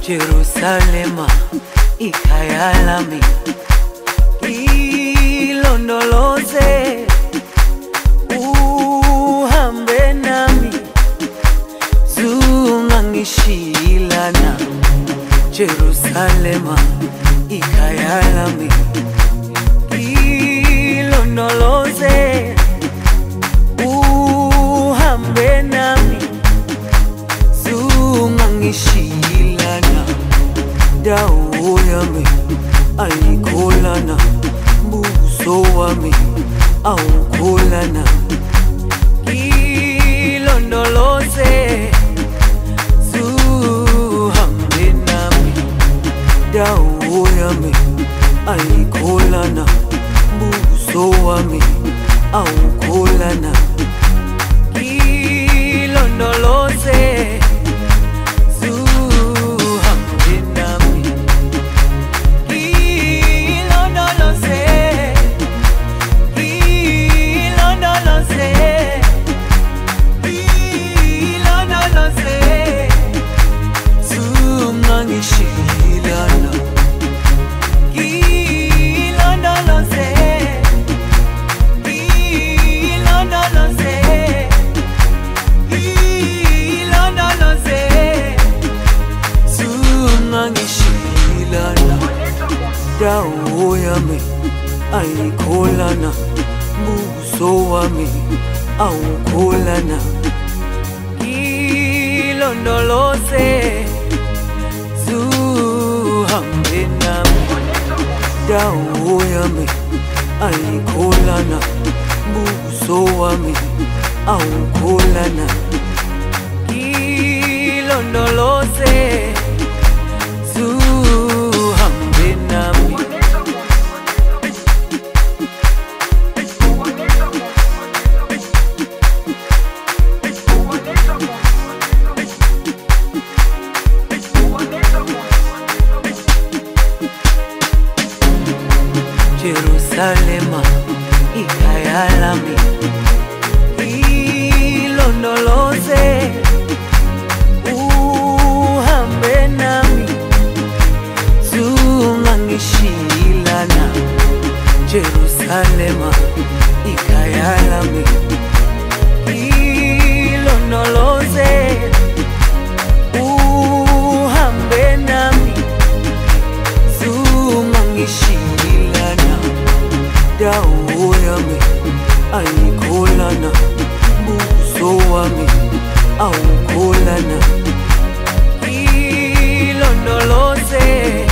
Jerusalema ikhaya lami, ilondoloze uhambe nami, zungangishilana. Jerusalema ikhaya lami, ilondoloze uhambe nami, zungangishilana. Dawo yami ayikholana, buso wami awukholana. Ilondoloze zuhambe nami. Dawo yami ayikholana, buso wami awukholana. Ilondoloze dawo yami ayikholana, buso wami awukholana. Ilondoloze zuhambe nami. Dawo yami ayikholana, buso wami awukholana. Ilondoloze zuhambe nami. Jerusalema ikhaya lami, ilondoloze uhambe nami, zungangishilana. Jerusalema ikhaya lami, ilondoloze uhambe nami, zungangishilana. Dawo yami ayikholana, buso wami awukholana. Ilondoloze